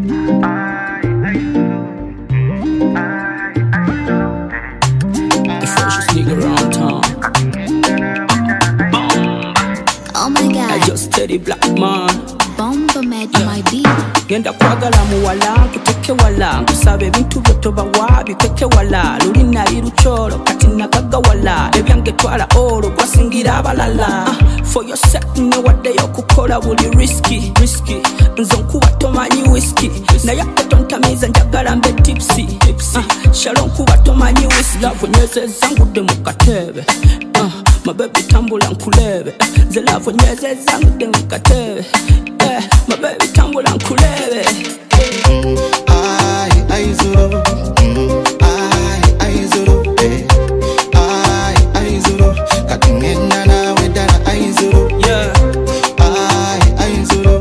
The freshest nigga around town. Oh my god, I just steady black man. Bomba made my beat. Genda kwagala muwala kuteke wala nkusabe bintu byotoba wabi keke wala lulina liruchoro kati nakaga wala ebyange twala oro kwasingira abalala for your sake ne wadde yokukola buli risky nzo nkuba tomanyi whisky naye tontamiza njagala mbe tipsy shalom kuba tomanyi whisky love nyezeza ngudde mu katebe my baby tambula nkulebe ze love nyezeza ngudde mu katebe my baby tambula nkulebe I zoro I zoro I zoro katungenda nawe dala I zoro yeah I zoro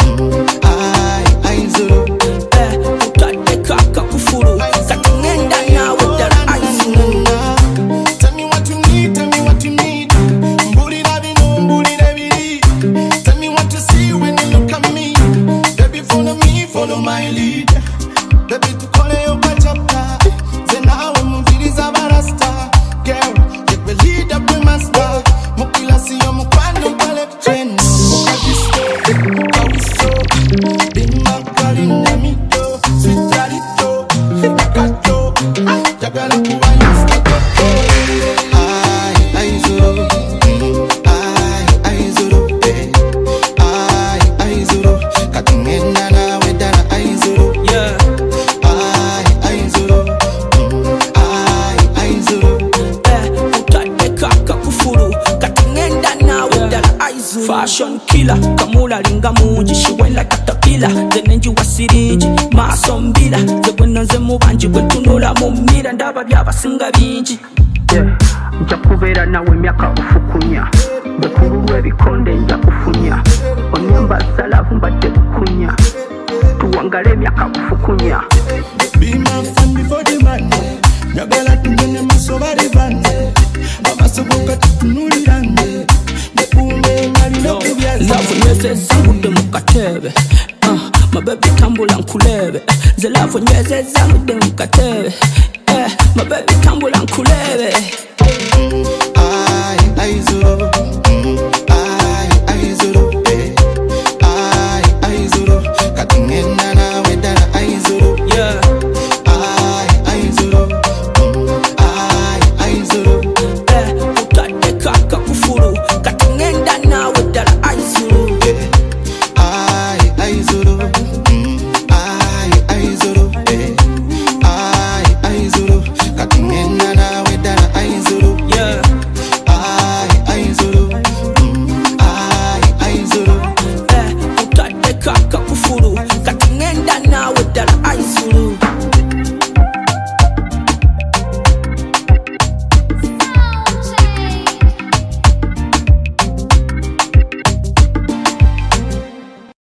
I zoro utadde kaka kufuru katungenda nawe dala I zoro. Tell me what you need, tell me what you need. Mbulira bino, mbulira biri. Tell me what you see when you look at me. Baby, follow my lead. Baby, tukole yoka chapter. Zena we muviriza barasta. Girl, you will lead up the master. Mukila siyo mukwano pale train. Mukabisto, kawiso. Bimba kalinda mito. Sweetarito, nakato. Jagala kuwa yuskato. I zoro. I zoro. I zoro. Katungenda nawe dala I zoro. Yeah I zoro. I zoro. utadde kaka kufuru katungenda nawe dala I zoro. Fashion killer kamula linga mungi shiwela katapila zenenji wa sirinji maso mbila zegwena nze mubanji bwetunula mu mmira ndaba byabasinga bingi nja kubeera nawe emyaka ofukunya bekululwa ebikonde nja kufunya onyambaza lavu mbadde kukunya tuwangala emyaka ofukunya. Be my fan before the man. Nyagala tungene masoba de bande. Bamasoboka tutunulirane. Bekumbe ngali no kubyaza. Love nyezeza ngudde mu katebe my baby tambula nkulebe ze love nyezeza ngudde mu katebe my baby tambula nkulebe I zoro. I zoro. I zoro. Katungenda nawe dala I zoro. yeah I zoro. I zoro. utadde kaka kufuru katungenda nawe dala I zoro. I zoro. I zoro. I zoro. Katungenda nawe dala I zoro. yeah I zoro. I zoro. utadde kaka kufuru